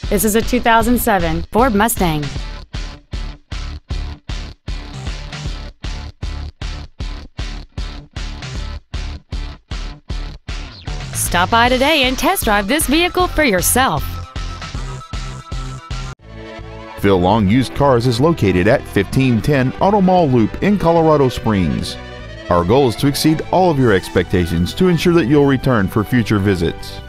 This is a 2007 Ford Mustang. Stop by today and test drive this vehicle for yourself. Phil Long Used Cars is located at 1510 Auto Mall Loop in Colorado Springs. Our goal is to exceed all of your expectations to ensure that you'll return for future visits.